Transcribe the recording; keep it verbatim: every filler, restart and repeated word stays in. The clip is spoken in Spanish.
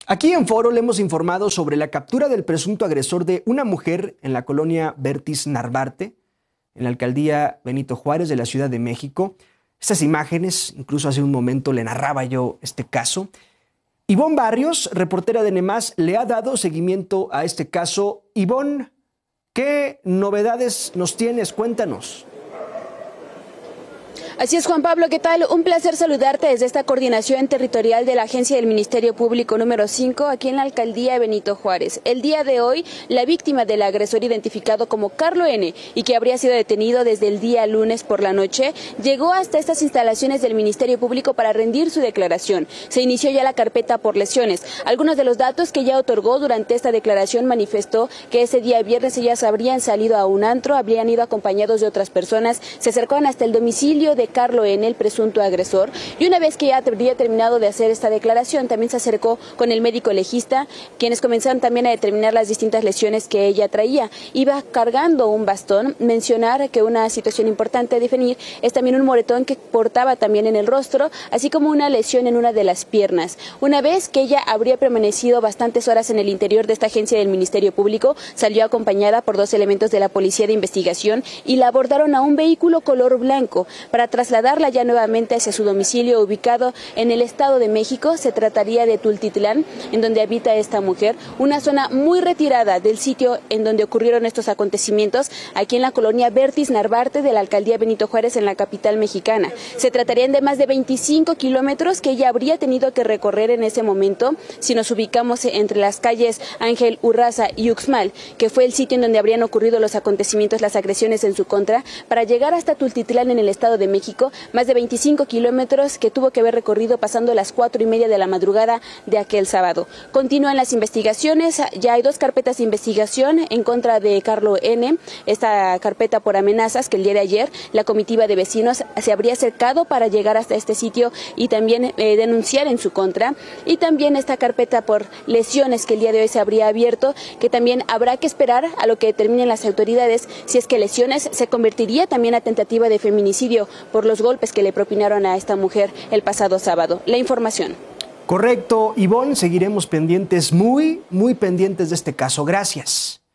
Aquí en Foro le hemos informado sobre la captura del presunto agresor de una mujer en la colonia Bertis Narvarte, en la alcaldía Benito Juárez de la Ciudad de México. Estas imágenes, incluso hace un momento le narraba yo este caso. Ivonne Barrios, reportera de NEMAS, le ha dado seguimiento a este caso. Ivonne, ¿qué novedades nos tienes? Cuéntanos. Así es, Juan Pablo, ¿qué tal? Un placer saludarte desde esta coordinación territorial de la Agencia del Ministerio Público número cinco, aquí en la alcaldía de Benito Juárez. El día de hoy, la víctima del agresor identificado como Carlo N. y que habría sido detenido desde el día lunes por la noche, llegó hasta estas instalaciones del Ministerio Público para rendir su declaración. Se inició ya la carpeta por lesiones. Algunos de los datos que ya otorgó durante esta declaración manifestó que ese día viernes ellas habrían salido a un antro, habrían ido acompañados de otras personas, se acercaban hasta el domicilio de Carlo N., el presunto agresor, y una vez que ya habría terminado de hacer esta declaración, también se acercó con el médico legista, quienes comenzaron también a determinar las distintas lesiones que ella traía. Iba cargando un bastón. Mencionar que una situación importante a definir es también un moretón que portaba también en el rostro, así como una lesión en una de las piernas. Una vez que ella habría permanecido bastantes horas en el interior de esta agencia del Ministerio Público, salió acompañada por dos elementos de la Policía de Investigación y la abordaron a un vehículo color blanco para trasladarla ya nuevamente hacia su domicilio ubicado en el Estado de México. Se trataría de Tultitlán, en donde habita esta mujer, una zona muy retirada del sitio en donde ocurrieron estos acontecimientos, aquí en la colonia Bertis Narvarte de la alcaldía Benito Juárez, en la capital mexicana. Se tratarían de más de veinticinco kilómetros que ella habría tenido que recorrer en ese momento, si nos ubicamos entre las calles Ángel Urraza y Uxmal, que fue el sitio en donde habrían ocurrido los acontecimientos, las agresiones en su contra, para llegar hasta Tultitlán en el Estado de México. Más de veinticinco kilómetros que tuvo que haber recorrido pasando las cuatro y media de la madrugada de aquel sábado. Continúan las investigaciones, ya hay dos carpetas de investigación en contra de Carlo N. Esta carpeta por amenazas, que el día de ayer la comitiva de vecinos se habría acercado para llegar hasta este sitio y también eh, denunciar en su contra. Y también esta carpeta por lesiones, que el día de hoy se habría abierto, que también habrá que esperar a lo que determinen las autoridades, si es que lesiones se convertiría también a tentativa de feminicidio por los golpes que le propinaron a esta mujer el pasado sábado. La información. Correcto, Ivonne, seguiremos pendientes, muy, muy pendientes de este caso. Gracias.